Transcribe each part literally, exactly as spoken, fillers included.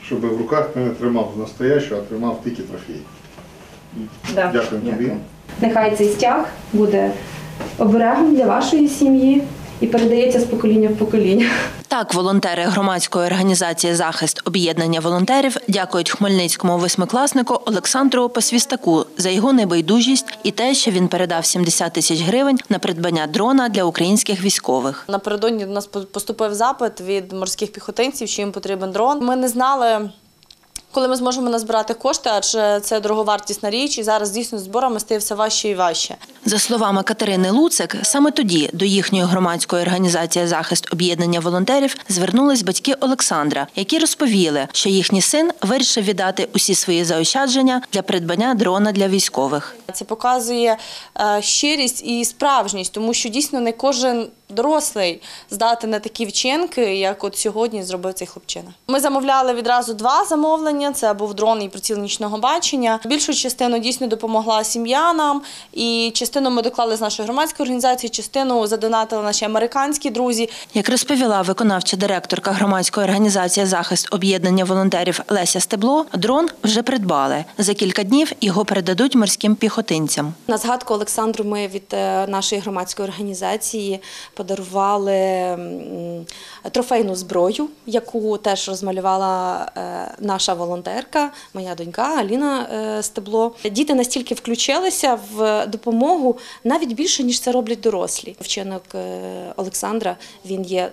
щоб в руках ти не тримав настоящу, а тримав тільки трофей. Да. Дякую тобі. Нехай цей стяг буде оберегом для вашої сім'ї і передається з покоління в покоління. Так, волонтери громадської організації «Захист» об'єднання волонтерів дякують хмельницькому восьмикласнику Олександру Посвістаку за його небайдужість і те, що він передав сімдесят тисяч гривень на придбання дрона для українських військових. Напередодні до нас поступив запит від морських піхотинців, що їм потрібен дрон. Ми не знали, коли ми зможемо назбирати кошти, адже це дороговартісна річ, і зараз дійсно з зборами стає все важче і важче. За словами Катерини Луцик, саме тоді до їхньої громадської організації «Захист» об'єднання волонтерів звернулись батьки Олександра, які розповіли, що їхній син вирішив віддати усі свої заощадження для придбання дрона для військових. Це показує щирість і справжність, тому що дійсно не кожен дорослий здатен на такі вчинки, як от сьогодні зробив цей хлопчина. Ми замовляли відразу два замовлення, це був дрон і приціл нічного бачення. Більшу частину дійсно допомогла сім'я нам, і частину ми доклали з нашої громадської організації, частину задонатили наші американські друзі. Як розповіла виконавча директорка громадської організації «Захист» об'єднання волонтерів Леся Стебло, дрон вже придбали. За кілька днів його передадуть морським піхотинцям. На згадку Олександру ми від нашої громадської організації подарували трофейну зброю, яку теж розмалювала наша волонтерка, моя донька Аліна Стебло. Діти настільки включилися в допомогу навіть більше, ніж це роблять дорослі. Вчинок Олександра, він є,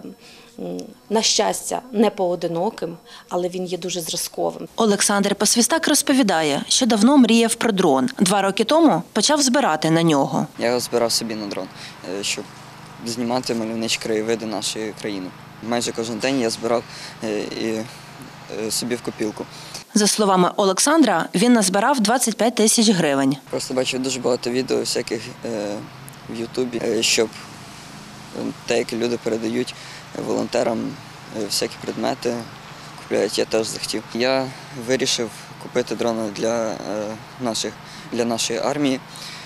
на щастя, не поодиноким, але він є дуже зразковим. Олександр Посвістак розповідає, що давно мріяв про дрон. Два роки тому почав збирати на нього. Я його збирав собі на дрон, щоб знімати мальовничі краєвиди нашої країни. Майже кожен день я збирав і собі в копілку. За словами Олександра, він назбирав двадцять п'ять тисяч гривень. Просто бачив дуже багато відео всяких в Ютубі, щоб те, як люди передають волонтерам всякі предмети, купляють, я теж захотів. Я вирішив купити дрона для, наших, для нашої армії,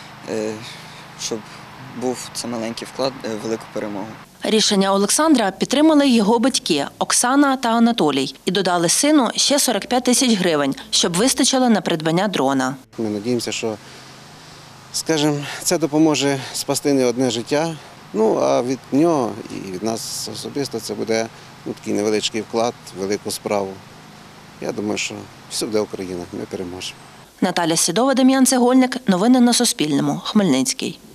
щоб був це маленький вклад в велику перемогу. Рішення Олександра підтримали його батьки Оксана та Анатолій і додали сину ще сорок п'ять тисяч гривень, щоб вистачило на придбання дрона. Ми сподіваємося, що, скажімо, це допоможе спасти не одне життя, ну а від нього і від нас особисто це буде ну, такий невеличкий вклад, велику справу. Я думаю, що все буде Україна, ми переможемо. Наталя Сідова, Дем'ян Цегольник. Новини на Суспільному. Хмельницький.